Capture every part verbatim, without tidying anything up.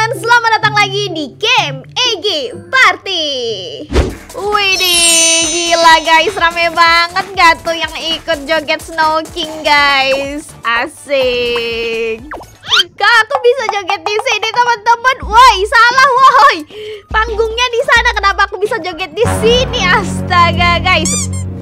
teman-teman, selamat datang lagi di game E G Party. Widih, gila guys, rame banget gak tuh yang ikut joget Snow King guys? Asik. Kak, aku bisa joget di sini teman-teman. Woi, salah woi. Panggungnya di sana, kenapa aku bisa joget di sini? Astaga guys.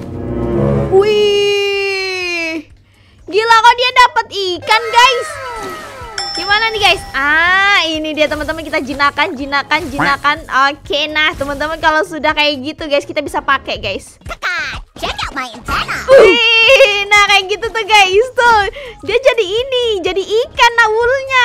Wih, gila kok dia dapat ikan guys. Gimana nih guys? Ah, ini dia teman-teman, kita jinakan, jinakan, jinakan. Oke, nah teman-teman kalau sudah kayak gitu guys, kita bisa pakai guys. Wih, nah kayak gitu tuh guys, tuh dia jadi ini, jadi ikan nawulnya.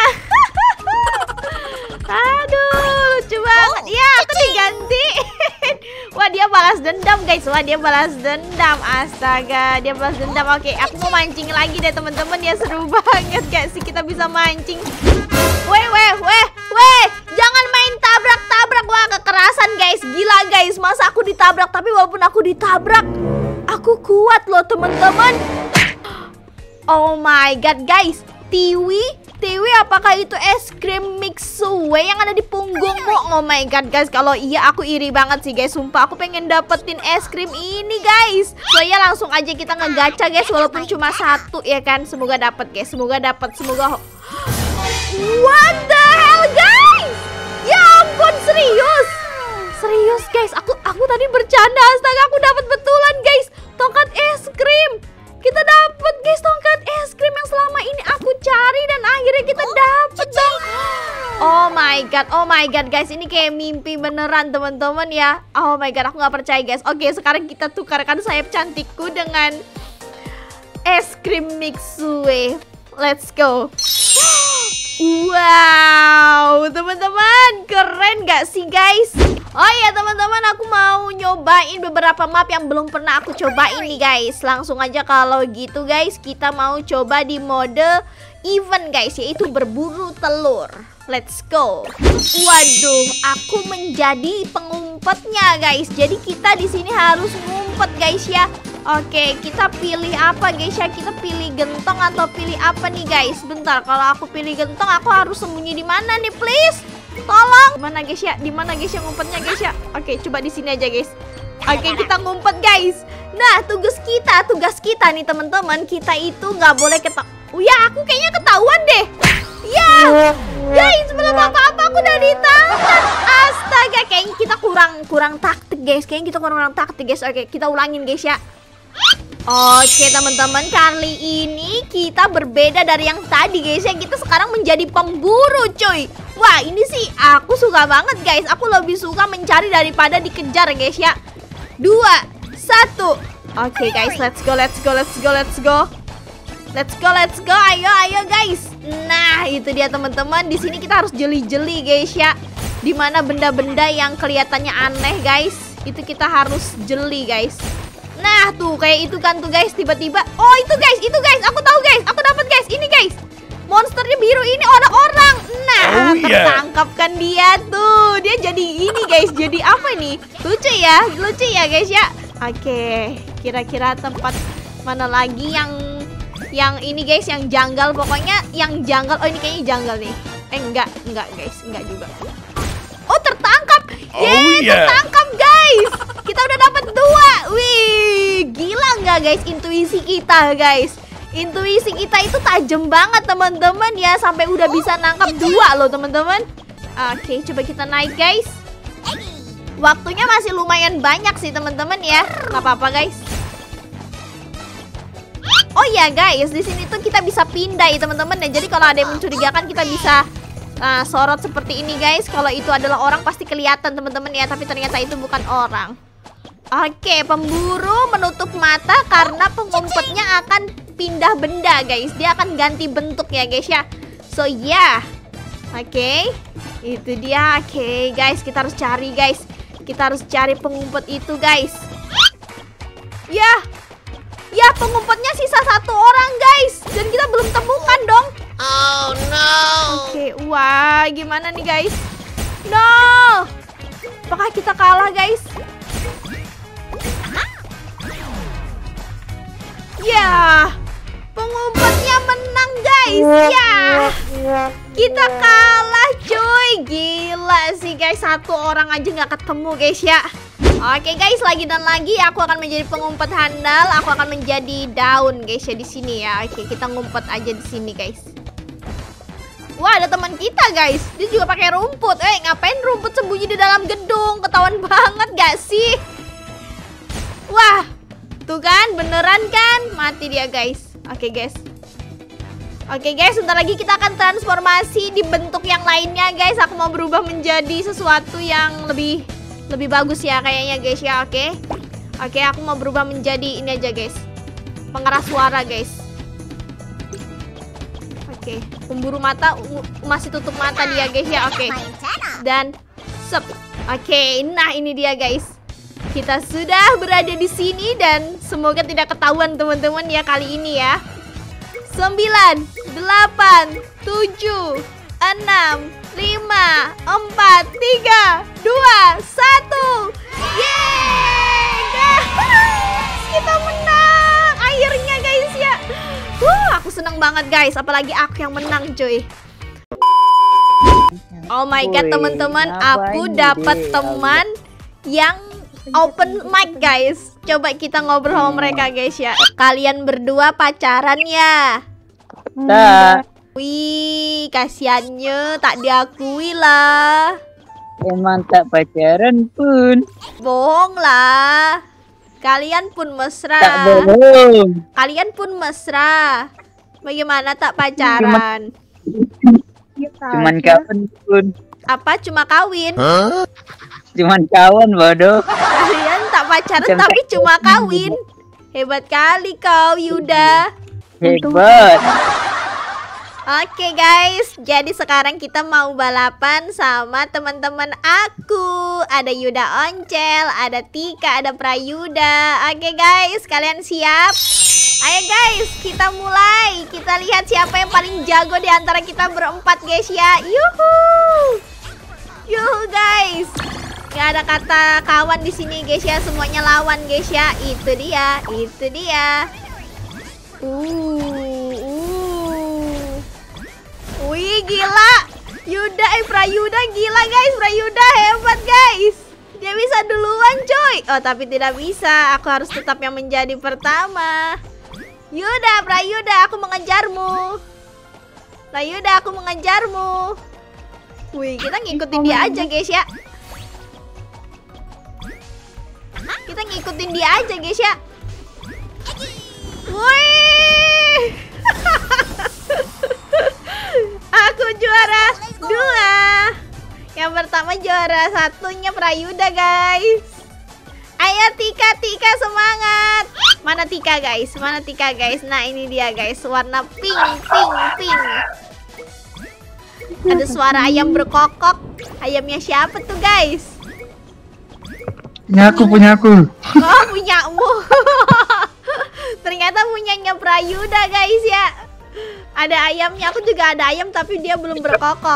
Aduh, lucu banget. Ya, aku diganti. Wah, dia balas dendam guys. Wah, dia balas dendam. Astaga, dia balas dendam. Oke, aku mau mancing lagi deh teman-teman. Ya seru banget gak sih kita bisa mancing. Weh, weh, weh, weh. Jangan main tabrak-tabrak. Wah, kekerasan guys. Gila guys, masa aku ditabrak. Tapi walaupun aku ditabrak, aku kuat loh teman-teman. Oh my god guys. Tiwi, Tiwi apakah itu es krim Mixue yang ada di punggungmu? Oh my god guys, kalau iya aku iri banget sih guys. Sumpah aku pengen dapetin es krim ini guys. So ya langsung aja kita ngegacha guys, walaupun cuma satu ya kan. Semoga dapet guys, semoga dapet, semoga. What the hell guys? Ya ampun, serius. Serius guys, aku aku tadi bercanda. Astaga, aku dapat betulan guys. Tongkat es krim. Kita dapat guys tongkat es krim yang selama ini aku cari dan akhirnya kita dapat dong. Oh my god, oh my god guys, ini kayak mimpi beneran teman-teman ya. Oh my god, aku nggak percaya guys. Oke, sekarang kita tukarkan sayap cantikku dengan es krim Mixue. Let's go. Wow, teman-teman, keren gak sih guys? Oh iya teman-teman, aku mau nyobain beberapa map yang belum pernah aku cobain nih guys. Langsung aja kalau gitu guys, kita mau coba di mode event guys, yaitu berburu telur. Let's go. Waduh, aku menjadi pengumpetnya guys. Jadi kita di sini harus ngumpet guys ya. Oke, kita pilih apa guys ya? Kita pilih gentong atau pilih apa nih guys? Bentar, kalau aku pilih gentong, aku harus sembunyi di mana nih, please? Tolong. Mana guys ya? Di mana guys ya ngumpetnya guys ya? Oke, coba di sini aja guys. Oke, kita ngumpet guys. Nah, tugas kita, tugas kita nih teman-teman, kita itu nggak boleh ketahuan. Oh ya, aku kayaknya ketahuan deh. Ya, guys, belum apa-apa aku udah ditangkap. Astaga, kayaknya kita kurang kurang taktik guys. Kayaknya kita kurang kurang taktik guys. Oke, kita ulangin guys ya. Oke teman-teman, kali ini kita berbeda dari yang tadi guys ya. Kita sekarang menjadi pemburu cuy. Wah, ini sih aku suka banget guys. Aku lebih suka mencari daripada dikejar guys ya. Dua, satu. Oke guys, let's go, let's go, let's go, let's go. Let's go, let's go. Ayo, ayo guys. Nah, itu dia teman-teman. Di sini kita harus jeli-jeli guys ya. Dimana benda-benda yang kelihatannya aneh guys, itu kita harus jeli guys. Nah tuh kayak itu kan tuh guys, tiba-tiba. Oh itu guys, itu guys, aku tahu guys, aku dapat guys, ini guys. Monsternya biru ini orang-orang. Nah, oh, tertangkap yeah. Kan dia tuh. Dia jadi ini guys, jadi apa nih? Lucu ya, lucu ya guys ya. Oke, kira-kira tempat mana lagi yang yang ini guys, yang janggal. Pokoknya yang janggal. Oh ini kayaknya janggal nih. Eh enggak, enggak guys, enggak juga. Oh tertangkap. Oh, Yeay, yeah. Tertangkap guys. Kita udah dapat dua. Wih, gila nggak guys intuisi kita guys. Intuisi kita itu tajam banget teman-teman ya. Sampai udah bisa nangkap dua loh teman-teman. Oke, coba kita naik guys. Waktunya masih lumayan banyak sih teman-teman ya. Nggak apa-apa guys. Oh ya guys, di sini tuh kita bisa pindah ya teman-teman ya. Jadi kalau ada yang mencurigakan kita bisa Nah, sorot seperti ini guys. Kalau itu adalah orang pasti kelihatan teman-teman ya. Tapi ternyata itu bukan orang. Oke, pemburu menutup mata karena pengumpetnya akan pindah benda guys. Dia akan ganti bentuk ya guys ya. So ya yeah. Oke, itu dia. Oke guys, kita harus cari guys. Kita harus cari pengumpet itu guys. Ya, ya pengumpetnya sisa satu orang guys. Dan kita belum temukan dong. Oh no. Oke, wah gimana nih guys? No. Apakah kita kalah guys? Ya, pengumpetnya menang guys. Ya, kita kalah cuy. nih guys, satu orang aja nggak ketemu guys ya. Oke guys, lagi dan lagi aku akan menjadi pengumpet handal. Aku akan menjadi daun guys ya di sini ya. Oke, kita ngumpet aja di sini guys. Wah, ada teman kita guys. Dia juga pakai rumput. Eh, ngapain rumput sembunyi di dalam gedung? Ketahuan banget gak sih? Wah, tuh kan, beneran kan? Mati dia guys. Oke guys. Oke guys, sebentar lagi kita akan transformasi di bentuk yang lainnya guys. Aku mau berubah menjadi sesuatu yang lebih lebih bagus ya kayaknya guys ya. Oke. Oke, aku mau berubah menjadi ini aja guys. Pengeras suara guys. Oke, pemburu mata, masih tutup mata dia guys ya. Oke. Dan sep. Oke, nah ini dia guys. Kita sudah berada di sini dan semoga tidak ketahuan teman-teman ya kali ini ya. sembilan, delapan, tujuh, enam, lima, empat, tiga, dua, satu. Yeay, guys, kita menang akhirnya guys ya. Wuh, aku seneng banget guys, apalagi aku yang menang cuy. Oh my god teman-teman, aku dapat teman yang open mic guys. Coba kita ngobrol sama mereka guys ya. Kalian berdua pacaran ya? Tak. Wih, kasiannya tak diakui lah. Emang tak pacaran pun. Bohong lah. Kalian pun mesra. Tak bohong. Kalian pun mesra. Bagaimana tak pacaran? Cuman kawan pun. Apa cuma kawin? Huh? Cuman kawan bodoh. Kalian tak pacaran tapi cuma kawin. Hebat kali kau Yuda. Hebat. Oke guys, jadi sekarang kita mau balapan sama teman-teman aku. Ada Yuda Oncel, ada Tika, ada Prayuda. Oke guys, kalian siap? Ayo guys, kita mulai. Kita lihat siapa yang paling jago di antara kita berempat guys ya. Yuhu. Yuhu guys. Gak ada kata kawan di sini guys ya, semuanya lawan guys ya. Itu dia, itu dia. Uh, uh. Wih gila. Yuda, eh Prayuda gila guys. Prayuda hebat guys. Dia bisa duluan coy. Oh tapi tidak bisa. Aku harus tetap yang menjadi pertama. Yuda, Prayuda, aku mengejarmu. Prayuda, aku mengejarmu. Wih, kita ngikutin dia aja guys ya. Kita ngikutin dia aja guys ya. Wih. Aku juara dua. Yang pertama juara satunya Prayuda guys. Ayo Tika, Tika semangat. Mana Tika guys? Mana Tika guys? Nah ini dia guys, warna pink, pink, pink. Ada suara ayam berkokok. Ayamnya siapa tuh guys? Punya aku, punya aku. Oh punyamu. Ternyata punyanya Prayuda guys ya. Ada ayamnya, aku juga ada ayam tapi dia belum berkokok.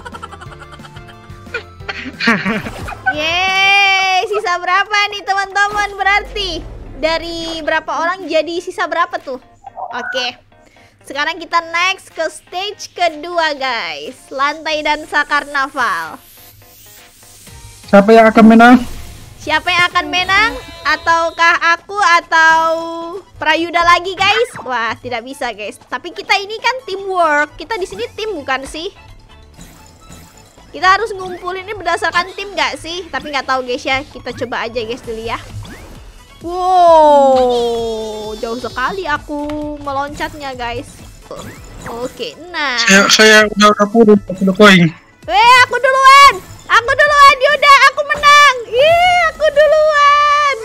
Yeay, sisa berapa nih teman-teman? Berarti dari berapa orang jadi sisa berapa tuh? Oke, sekarang kita next ke stage kedua guys. Lantai dansa karnaval. Siapa yang akan menang? Siapa yang akan menang? Ataukah aku atau Prayuda lagi guys? Wah, tidak bisa guys. Tapi kita ini kan teamwork. Kita di sini tim bukan sih? Kita harus ngumpulin ini berdasarkan tim gak sih? Tapi nggak tahu guys ya. Kita coba aja guys dulu ya. Wow, jauh sekali aku meloncatnya guys. Oke, nah. Saya, saya udah udah puluh, udah koin. Weh, aku duluan. Aku duluan, Yuda, aku menang. Ih, aku duluan.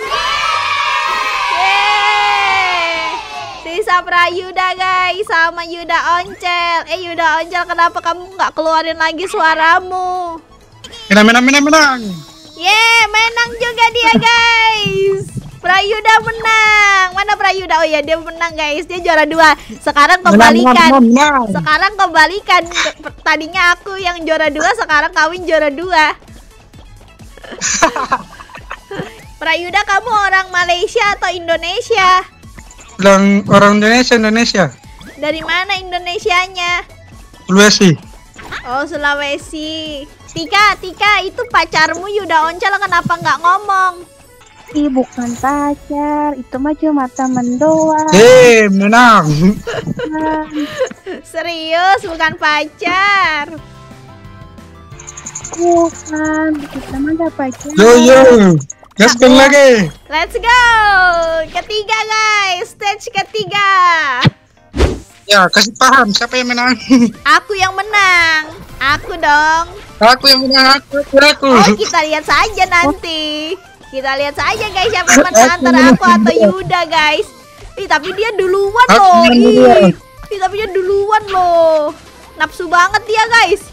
Yeay. Sisa Prayuda guys sama Yuda Oncel. Eh Yuda Oncel, kenapa kamu nggak keluarin lagi suaramu? Menang, menang, menang, menang. Yeay, menang juga dia guys. Prayuda menang. Mana Prayuda? Oh ya, dia menang guys. Dia juara dua. Sekarang kembalikan. Sekarang kembalikan. Tadinya aku yang juara dua, sekarang kawin juara dua. Prayuda, kamu orang Malaysia atau Indonesia? Bilang orang Indonesia, Indonesia. Dari mana Indonesianya? Sulawesi. Oh, Sulawesi. Tika, Tika, itu pacarmu Yuda Oncel kenapa nggak ngomong? Ih, bukan pacar, itu mah cuma temen doang. Hei, menang. Serius, bukan pacar. Bukan, kita mah gak pacar. Yo yo, gaspol lagi. Let's go. Ketiga guys, stage ketiga. Ya, kasih paham siapa yang menang. Aku yang menang. Aku dong. Aku yang menang, aku, aku. aku. Oh, kita lihat saja nanti. Kita lihat saja guys siapa yang menang antara aku atau Yuda guys. Ih, tapi dia duluan Aku loh. yang Ih, duluan. Ih, tapi dia duluan loh. Nafsu banget dia guys.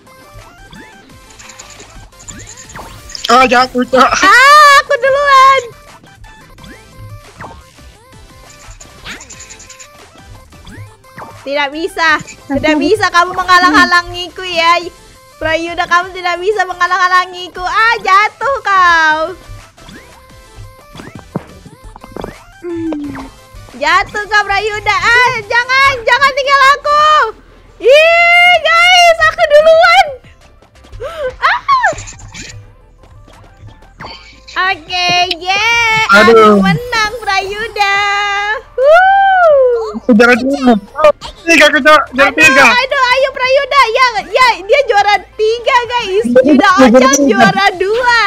Oh, jatuh, Cok. Ah, aku duluan. Tidak bisa. Tidak bisa kamu menghalang-halangiku ya. Prayuda, kamu tidak bisa menghalang-halangiku. Ah, jatuh kau. Jatuh kau Prayuda. Ah, jangan, jangan tinggal aku. Ih, guys, aku duluan. Ah. Oke, yeah. Aku Aduh. menang Prayuda. Wuh. Aku juara dua. Oh, tiga, aku Cok. Juara Aduh, tiga. aduh, ayo Prayuda. Ya, ya, dia juara tiga guys. Yuda Oncel juara dua.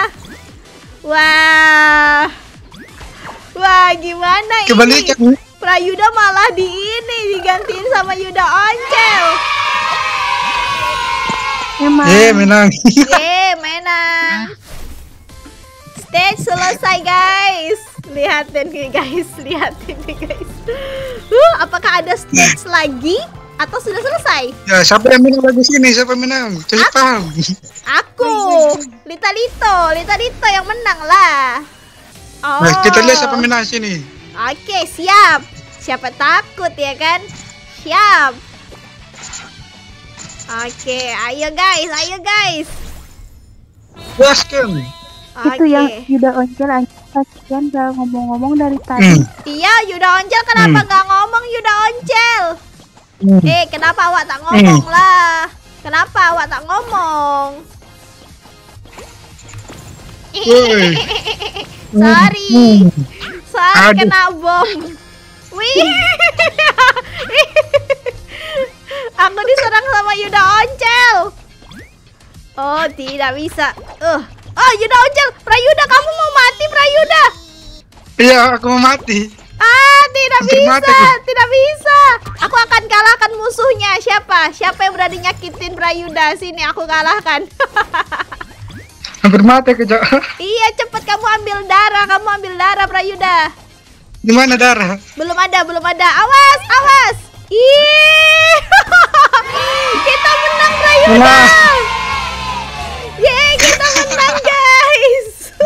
Wah. Wah, gimana ini? Kebalikan. Prayuda malah di ini digantiin sama Yuda Oncel. Emang. Eh, menang. Yeay, menang. Stage selesai guys. Lihatin nih guys, lihatin nih guys. Uh, apakah ada stage lagi atau sudah selesai? Ya, siapa yang menang lagi sini? Siapa yang menang? Kasih paham. Aku, Lita Lito, Lita Lito yang menang lah. Oh. Nah, kita lihat siapa menang sini. Oke, siap. Siapa takut ya kan? Siap. Oke, ayo guys, ayo guys. Gaskan. Itu Oke. yang Yuda Oncel anjing kasihan gak ngomong-ngomong dari tadi. Hmm. Iya, Yuda Oncel kenapa Hmm. nggak ngomong Yuda Oncel? Hmm. Eh, kenapa awak tak ngomong lah? Kenapa awak tak ngomong? Woi. Sorry, Hmm. sorry Aduh. kena bom. Wih, aku diserang sama Yuda Oncel. Oh, tidak bisa. Uh, oh Yuda Oncel, Prayuda, kamu mau mati Prayuda? Iya, aku mau mati. Ah, tidak Hampir bisa, mati aku. tidak bisa. Aku akan kalahkan musuhnya. Siapa? Siapa yang berani nyakitin Prayuda? Sini aku kalahkan. Hampir mati aku, Cok. Iya, cepet kamu ambil darah, kamu ambil darah Prayuda. Di mana darah? Belum ada, belum ada. Awas, awas. Ih, kita menang Prayuda. Menang. Yeay, kita menang guys.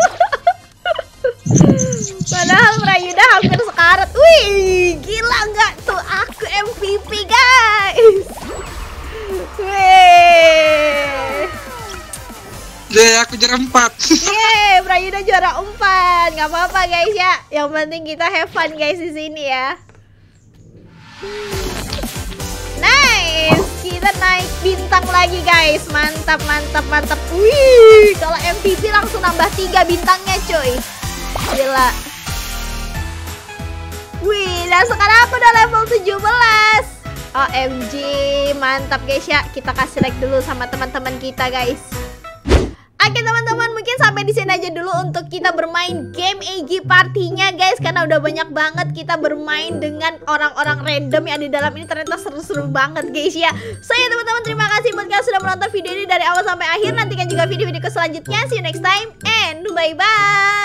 Padahal Prayuda hampir sekarat. Wih, gila nggak tuh? Aku M V P guys. Wih. Ya, aku juara empat. Yeay, Prayuda juara empat. Nggak apa-apa guys ya. Yang penting kita have fun guys di sini ya. Nice, kita naik bintang lagi guys. Mantap, mantap, mantap. Wih, kalau M V P langsung nambah tiga bintangnya cuy. Gila. Wih, dan sekarang aku udah level tujuh belas. O M G, mantap guys ya. Kita kasih like dulu sama teman-teman kita guys. Oke teman-teman, mungkin sampai di sini aja dulu untuk kita bermain game A G partinya guys, karena udah banyak banget kita bermain dengan orang-orang random yang di dalam ini. Ternyata seru-seru banget guys ya. So ya teman-teman, terima kasih buat kalian sudah menonton video ini dari awal sampai akhir. Nantikan juga video-video selanjutnya. See you next time and bye-bye.